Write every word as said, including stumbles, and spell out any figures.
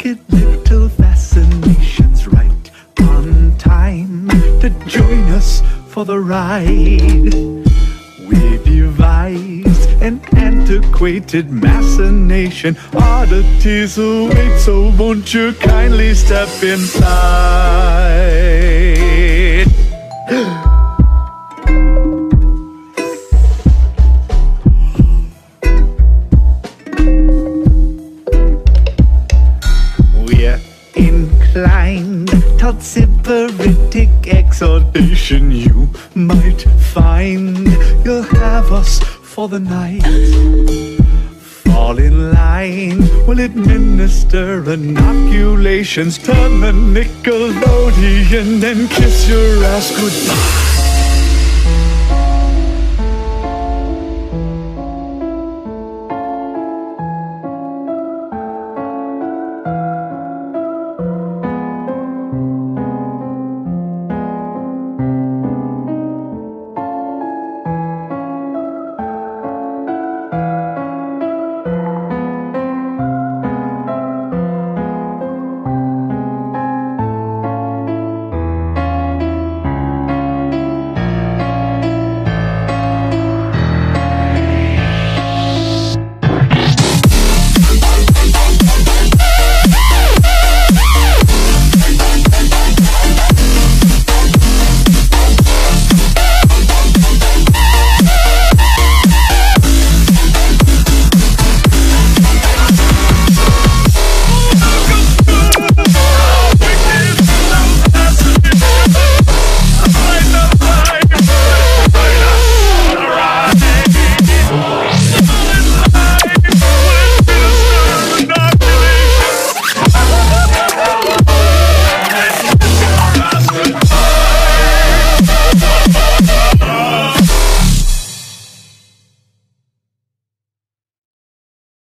Wicked little fascinations, right on time to join us for the ride. We devised an antiquated machination. Oddities await, so won't you kindly step inside? We're inclined toward sybaritic exhortation. You might find you'll have us for the night. Fall in line, we'll administer inoculations. Turn the Nickelodeon and kiss your ass goodbye.